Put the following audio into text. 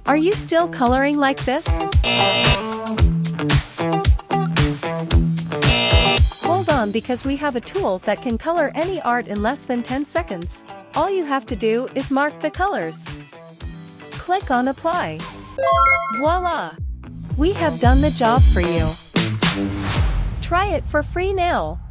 Are you still coloring like this? Hold on, because we have a tool that can color any art in less than 10 seconds. All you have to do is mark the colors. Click on Apply. Voila! We have done the job for you. Try it for free now.